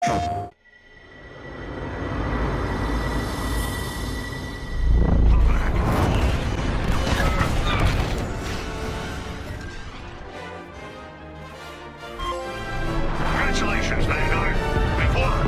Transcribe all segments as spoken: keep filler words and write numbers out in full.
Congratulations, Vanguard. We've won.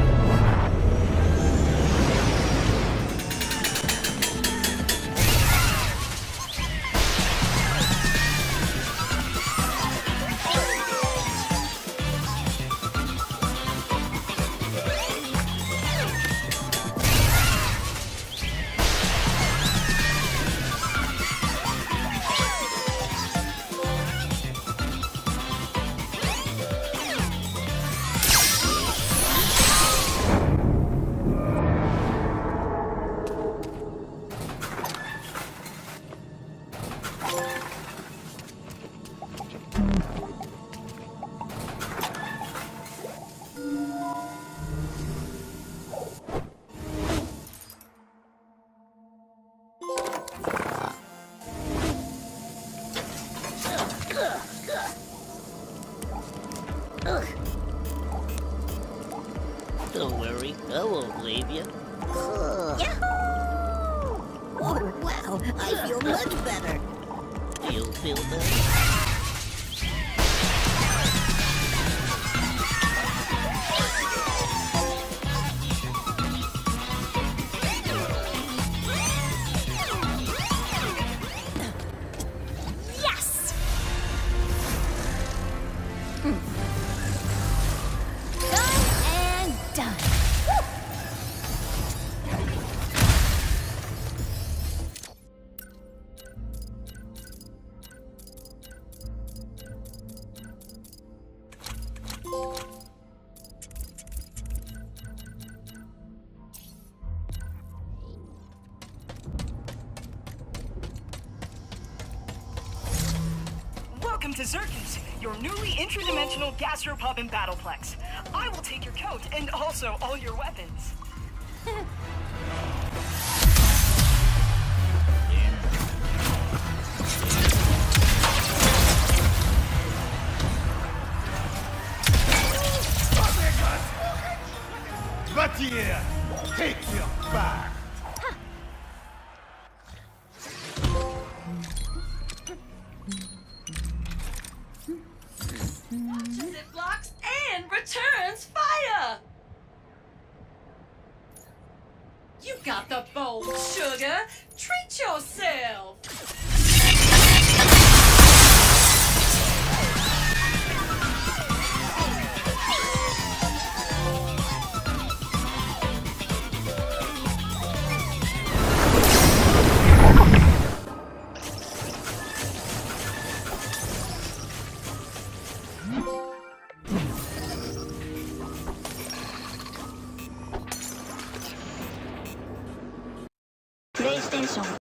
Don't worry, I won't leave you. Yahoo! Oh, wow, I feel much better. You'll feel better. Yes! Done and done. Welcome to Zirkins, your newly interdimensional gastropub and battleplex. I will take your coat and also all your weapons. Bâtir, take your back. It blocks and returns fire! You got the bold sugar! Treat yourself! PlayStation